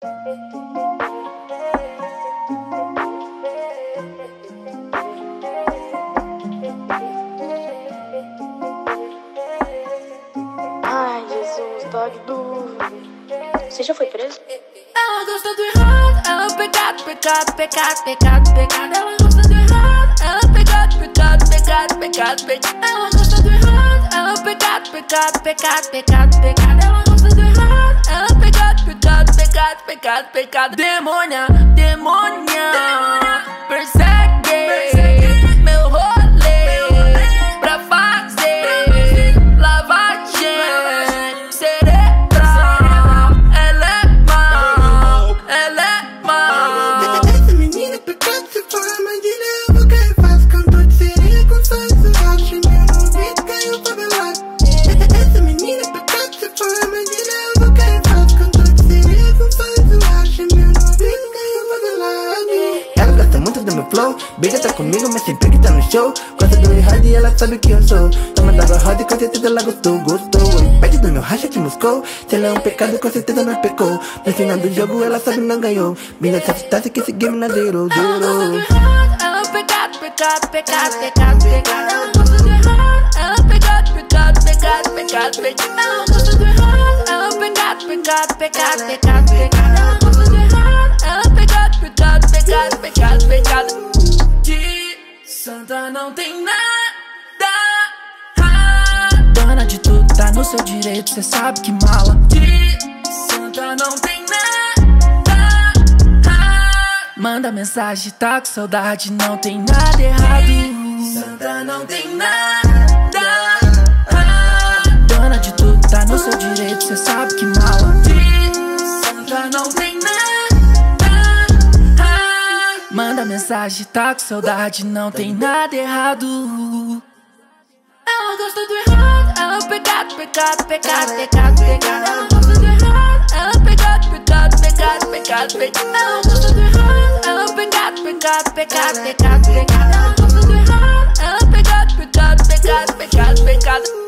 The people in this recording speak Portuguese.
Ai, Jesus, dog do... Você já foi preso? Ela gosta do errado, ela é pecado, pecado, pecado, pecado, pecado. Ela gosta do errado, ela é pecado, pecado, pecado, pecado, pecado. Ela gosta do errado, ela é pecado, pecado, pecado, pecado, pecado. Ela gosta do errado, ela é pecado, pecado, pecado, pecado, pecado. Demônia, demônia, persegue meu rolê pra fazer lavagem cerebral. Ela é mal, ela é mal. Essa menina é pecado, se for armadilha eu vou cair fácil. Cantor de sereia com sorriso roxo, meu ouvido caiu favelado. Essa menina é pecado, se for armadilha eu vou cair fácil. Cantor de sereia com sorriso roxo, meu ouvido caiu favelado. Ela gosta muito do meu flow, briga tá comigo, mas sempre que tá no show. Gosta do errado e ela sabe que eu sou. Toma d'água roda e com certeza ela gostou. Oi, pede do meu racha que Moscou. Se ela é um pecado, com certeza não pecou. No final do jogo ela sabe não ganhou. Mina se assustasse que esse game não zero, zero. Ela é pecado, pecado, pecado, pecado, pecado. Ela gosta do errado, ela é pecado, pecado, pecado, pecado, pecado. Ela gosta do errado, ela é pecado, pecado, pecado, pecado, pecado. Ela gosta do errado, ela é pecado, pecado, pecado, pecado, pecado. De santa não tem nada. Dona de tudo, tá no seu direito, cê sabe que mala. De santa não tem nada. Manda mensagem, tá com saudade, não tem nada errado. Santa não tem nada. Dona de tudo, tá no seu direito, cê sabe que mala. De santa não tem nada. Manda mensagem, tá com saudade, não tem nada errado. Ela gosta do errado, ela é pecado, pecado, pecado, pecado, pecado. Ela gosta do errado, ela é pecado, pecado, pecado, pecado, pecado. Ela gosta do errado, ela é pecado, pecado, pecado, pecado, pecado. Ela gosta do errado, ela é pecado, pecado, pecado, pecado, pecado.